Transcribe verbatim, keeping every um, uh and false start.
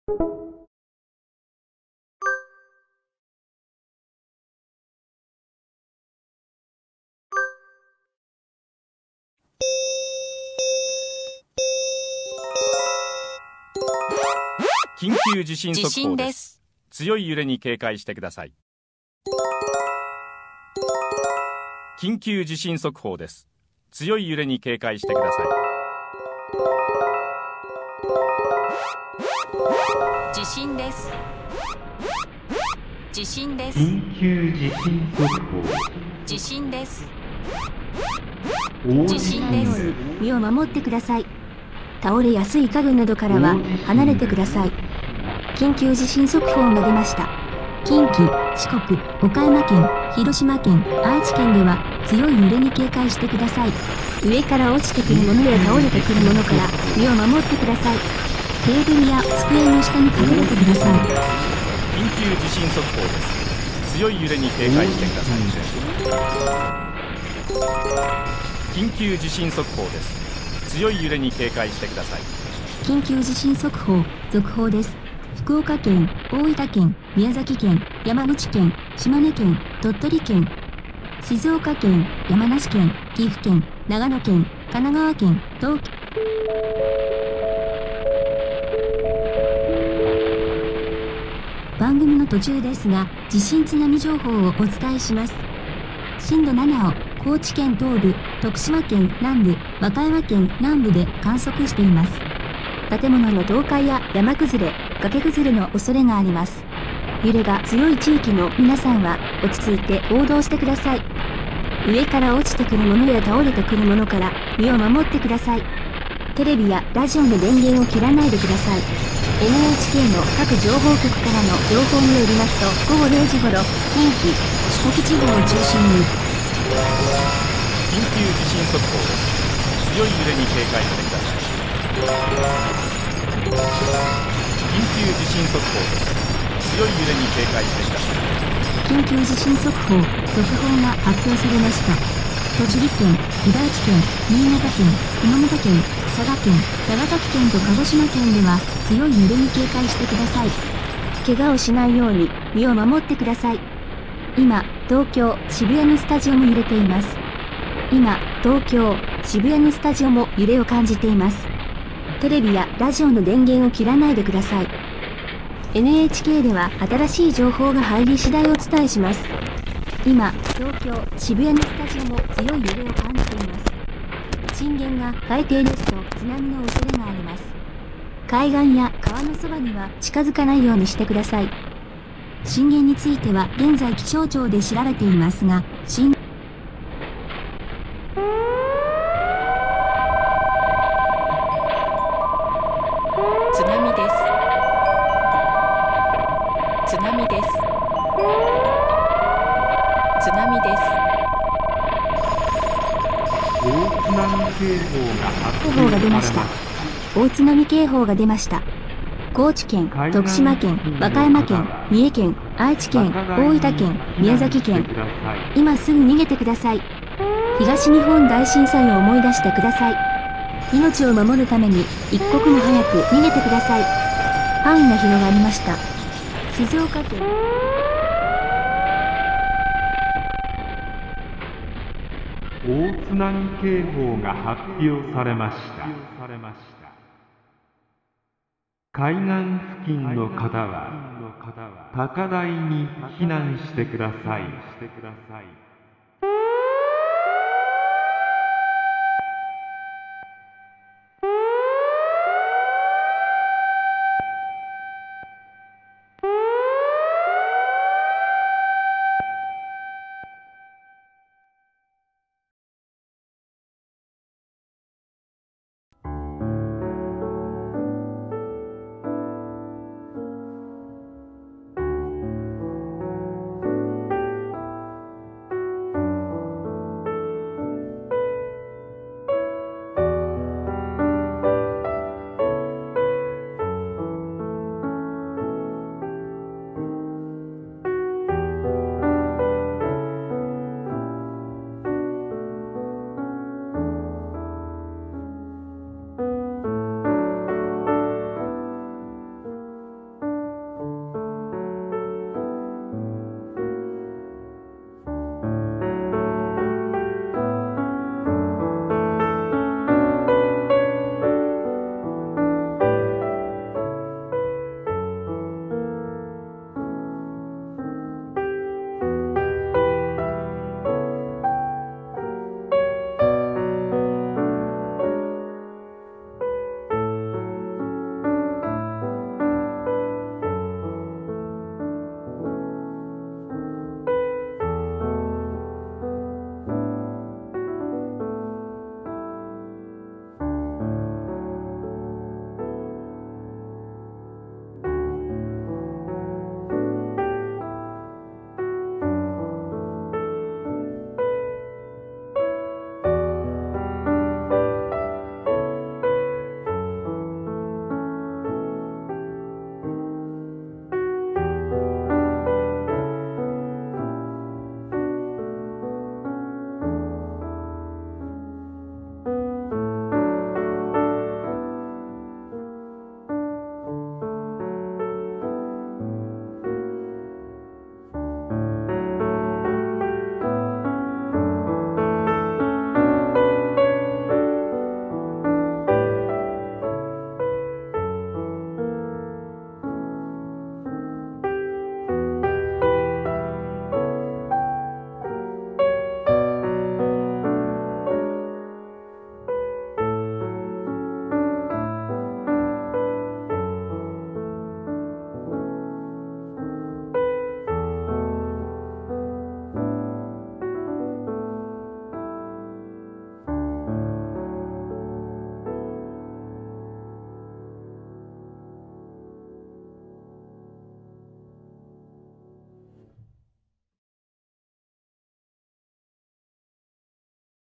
緊急地震速報です。強い揺れに警戒してください。緊急地震速報です。強い揺れに警戒してください。 地震です。地震です。 緊急地震速報。 地震です。 大地震です。 身を守ってください。倒れやすい家具などからは離れてください。緊急地震速報が出ました。近畿、四国、岡山県、広島県、愛知県では強い揺れに警戒してください。上から落ちてくるものや倒れてくるものから身を守ってください。テーブルや机の下に隠れてください。 緊急地震速報です。強い揺れに警戒してください。緊急地震速報です。強い揺れに警戒してください。 緊急地震速報、続報です。福岡県、大分県、宮崎県、山口県、島根県、鳥取県、静岡県、山梨県、岐阜県、長野県、神奈川県、東京。番組の途中ですが、地震津波情報をお伝えします。震度ななを高知県東部、徳島県南部、和歌山県南部で観測しています。建物の倒壊や山崩れ、崖崩れの恐れがあります。揺れが強い地域の皆さんは落ち着いて行動してください。上から落ちてくるものや倒れてくるものから身を守ってください。テレビやラジオの電源を切らないでください。エヌエイチケー の各情報局からの情報によりますと、ごごれいじごろ、近畿、四国地方を中心に緊急地震速報です。強い揺れに警戒してください。緊急地震速報です。強い揺れに警戒してください。 緊急地震速報、続報が発表されました。栃木県、茨城県、新潟県、熊本県、佐賀県、長崎県と鹿児島県では強い揺れに警戒してください。怪我をしないように身を守ってください。今、東京、渋谷のスタジオも揺れています。今、東京、渋谷のスタジオも揺れを感じています。テレビやラジオの電源を切らないでください。エヌエイチケー では新しい情報が入り次第お伝えします。今、東京、渋谷のスタジオも強い揺れを感じています。震源が海底ですと津波の恐れがあります。海岸や川のそばには近づかないようにしてください。震源については現在気象庁で調べていますが、震津波です。津波です。津波です。 大津波警報が発警報が出ました。大津波警報が出ました。高知県、徳島県、和歌山県、三重県、愛知県、大分県、宮崎県。今すぐ逃げてください。東日本大震災を思い出してください。命を守るために一刻も早く逃げてください。範囲が広がりました。静岡県。 大津波警報が発表されました。海岸付近の方は高台に避難してください。